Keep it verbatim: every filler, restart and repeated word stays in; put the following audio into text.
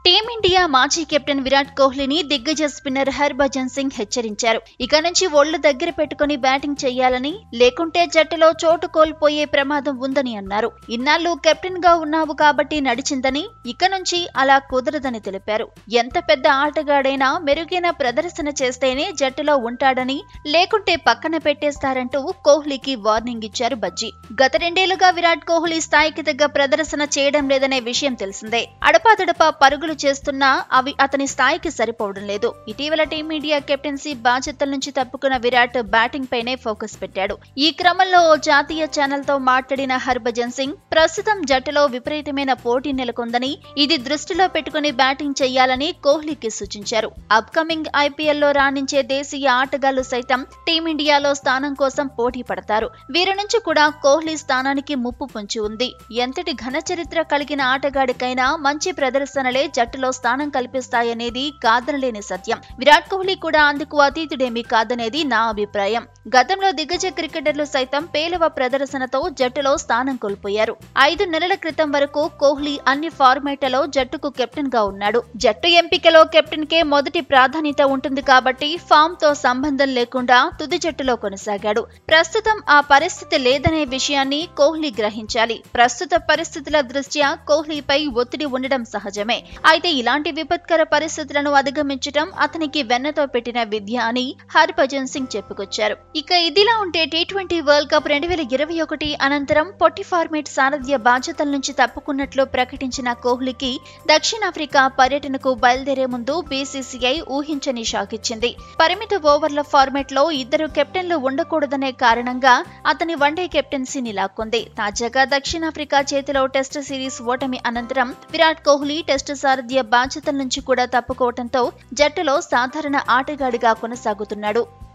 Team India మాజీ captain Virat కోహ్లీని దిగ్గజ spinner Harbhajan Singh హెచ్చరించారు. ఇక నుంచి ఒళ్లు దగ్గర పెట్టుకుని బ్యాటింగ్ చేయాలని, లేకుంటే జట్టులో చోటు కోల్పోయే ప్రమాదం ఉందని అన్నారు. ఇన్నాళ్లు కెప్టెన్ గా ఉన్నావు కాబట్టి నడిచిందని, ఇక నుంచి అలా కుదరదని తెలిపారు. ఎంత పెద్ద ఆటగాడైనా మెరుగైన ప్రదర్శన చేస్తేనే జట్టులో ఉంటాడని, లేకుంటే పక్కన పెట్టేస్తారంటూ కోహ్లీకి వార్నింగ్ ఇచ్చారు బజ్జీ. గత రెండేళ్లుగా విరాట్ కోహ్లీ స్థాయికి తగ్గ ప్రదర్శన చేయడం లేదనే విషయం తెలిసిందే. అడపాదడపా పరుగులు చేస్తున్నా అవి అతని స్థాయికి సరిపోవడం లేదు. ఇటీవల టీమిండియా కెప్టెన్సీ బాధ్యతల నుంచి తప్పుకున్న విరాట్ బ్యాటింగ్ పైనే ఫోకస్ పెట్టాడు. ఈ క్రమంలో ఓ జాతీయ ఛానల్ తో మాట్లాడిన హర్భజన్ సింగ్ ప్రస్తుతం జట్టులో విపరీతమైన పోటీ నెలకొందని, ఇది దృష్టిలో పెట్టుకుని బ్యాటింగ్ చేయాలని కోహ్లీకి సూచించారు. అప్కమింగ్ ఐపీఎల్ లో రాణించే దేశీయ ఆటగాళ్లు సైతం టీమిండియాలో స్థానం కోసం పోటీ పడతారు. వీరి నుంచి కూడా కోహ్లీ స్థానానికి ముప్పు పొంచి ఉంది. ఎంతటి ఘన చరిత్ర కలిగిన ఆటగాడికైనా మంచి ప్రదర్శనలే జట్టులో స్థానం కల్పిస్తాయనేది కాదనలేని సత్యం. విరాట్ కోహ్లీ కూడా అందుకు అతీతుడేమీ కాదనేది నా అభిప్రాయం. గతంలో దిగ్గజ క్రికెటర్లు సైతం పేలవ ప్రదర్శనతో జట్టులో స్థానం కోల్పోయారు. ఐదు నెలల క్రితం వరకు కోహ్లీ అన్ని ఫార్మాట్లలో జట్టుకు కెప్టెన్ గా ఉన్నాడు. జట్టు ఎంపికలో కెప్టెన్ కే మొదటి ప్రాధాన్యత ఉంటుంది కాబట్టి ఫామ్ తో సంబంధం లేకుండా తుది జట్టులో కొనసాగాడు. ప్రస్తుతం ఆ పరిస్థితి లేదనే విషయాన్ని కోహ్లీ గ్రహించాలి. ప్రస్తుత పరిస్థితుల దృష్ట్యా కోహ్లీపై ఒత్తిడి ఉండడం సహజమే. అయితే ఇలాంటి విపత్కర పరిస్థితులను అధిగమించడం అతనికి వెన్నతో పెట్టిన విద్య అని హర్భజన్ సింగ్ చెప్పుకొచ్చారు. ఇక ఇదిలా ఉంటే టీ ట్వంటీ వరల్డ్ కప్ రెండు వేల ఇరవై ఒకటి అనంతరం పొట్టి ఫార్మేట్ సారథ్య బాధ్యతల నుంచి తప్పుకున్నట్లు ప్రకటించిన కోహ్లీకి దక్షిణాఫ్రికా పర్యటనకు బయలుదేరే ముందు బీసీసీఐ ఊహించని షాక్ ఇచ్చింది. పరిమిత ఓవర్ల ఫార్మేట్ లో ఇద్దరు కెప్టెన్లు ఉండకూడదనే కారణంగా అతని వన్డే కెప్టెన్సీని లాక్కుంది. తాజాగా దక్షిణాఫ్రికా చేతిలో టెస్ట్ సిరీస్ ఓటమి అనంతరం విరాట్ కోహ్లీ టెస్ట్ సారథ్య బాధ్యతల నుంచి కూడా తప్పుకోవడంతో జట్టులో సాధారణ ఆటగాడిగా కొనసాగుతున్నాడు.